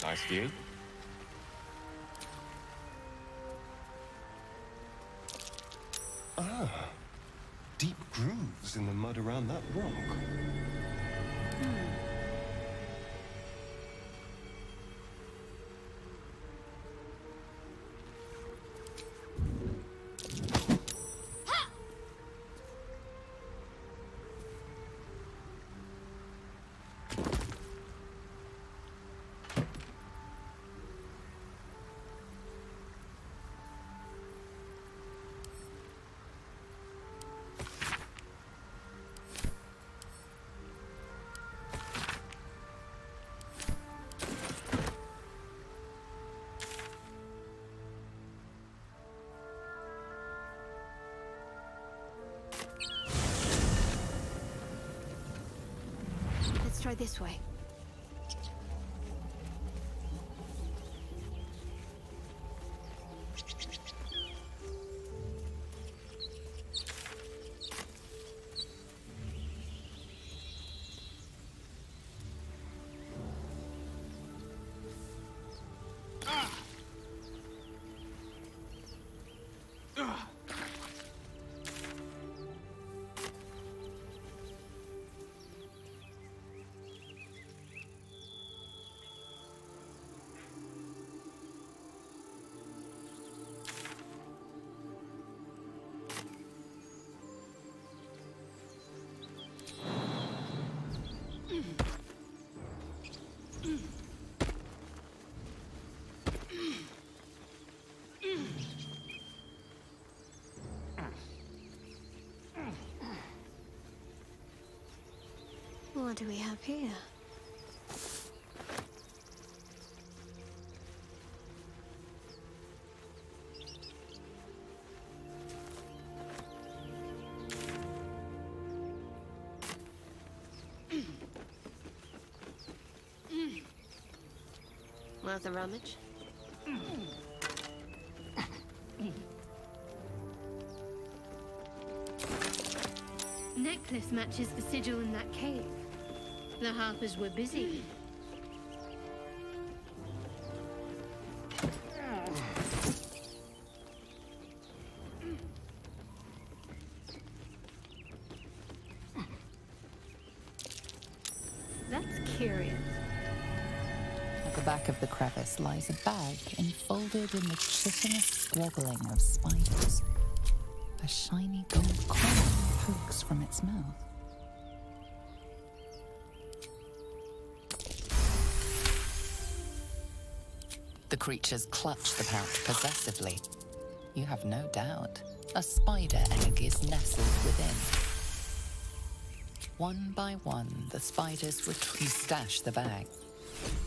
Nice view. Ah, deep grooves in the mud around that rock. Let's try this way. What do we have here? Worth a rummage? Necklace matches the sigil in that cave. The Harpers were busy. That's curious. At the back of the crevice lies a bag enfolded in the chitinous squabbling of spiders. A shiny gold coin pokes from its mouth. The creatures clutch the pouch possessively. You have no doubt a spider egg is nestled within. One by one, the spiders retreat. You stash the bag.